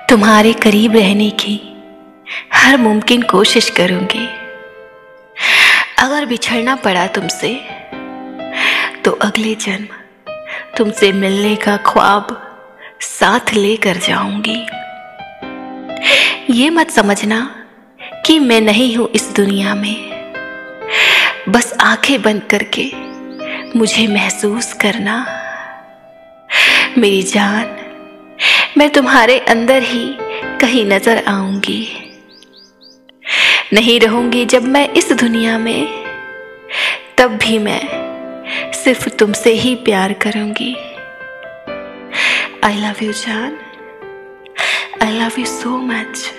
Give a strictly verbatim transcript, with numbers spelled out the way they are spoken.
तुम्हारे करीब रहने की हर मुमकिन कोशिश करूंगी। अगर बिछड़ना पड़ा तुमसे तो अगले जन्म तुमसे मिलने का ख्वाब साथ लेकर जाऊंगी। ये मत समझना कि मैं नहीं हूं इस दुनिया में, बस आंखें बंद करके मुझे महसूस करना। मेरी जान, मैं तुम्हारे अंदर ही कहीं नजर आऊंगी। नहीं रहूंगी जब मैं इस दुनिया में, तब भी मैं सिर्फ तुमसे ही प्यार करूंगी। आई लव यू जान, I love you so much.